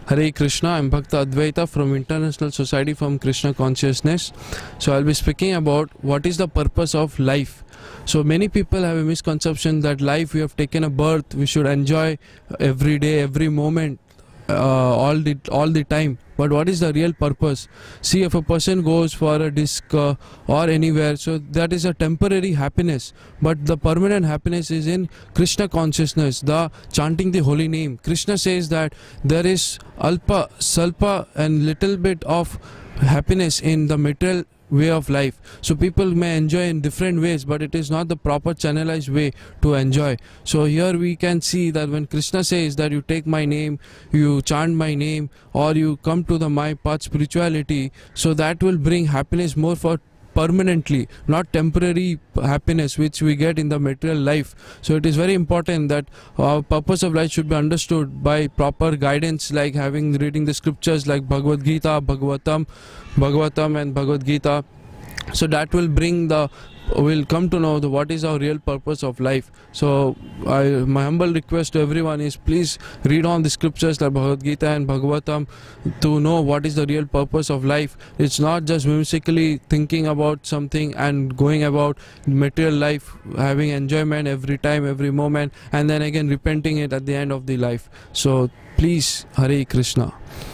Hare Krishna, I'm Bhakta Advaita from International Society from Krishna Consciousness. So I'll be speaking about what is the purpose of life. So many people have a misconception that life, we have taken a birth, we should enjoy every day, every moment, all the time. But what is the real purpose? See, if a person goes for a disc or anywhere, so that is a temporary happiness, but the permanent happiness is in Krishna consciousness, the chanting the holy name. Krishna says that there is alpa, salpa and little bit of happiness in the material way of life. So people may enjoy in different ways, but it is not the proper channelized way to enjoy. So here we can see that when Krishna says that you take my name, you chant my name, or you come to the my path spirituality, so that will bring happiness more for permanently, not temporary happiness which we get in the material life. So it is very important that our purpose of life should be understood by proper guidance, like reading the scriptures like Bhagavad Gita, Bhagavatam and Bhagavad Gita. So that will bring we'll come to know what is our real purpose of life. So my humble request to everyone is, please read on the scriptures like Bhagavad Gita and Bhagavatam to know what is the real purpose of life. It's not just whimsically thinking about something and going about material life, having enjoyment every time, every moment, and then again repenting it at the end of the life. So please, Hare Krishna.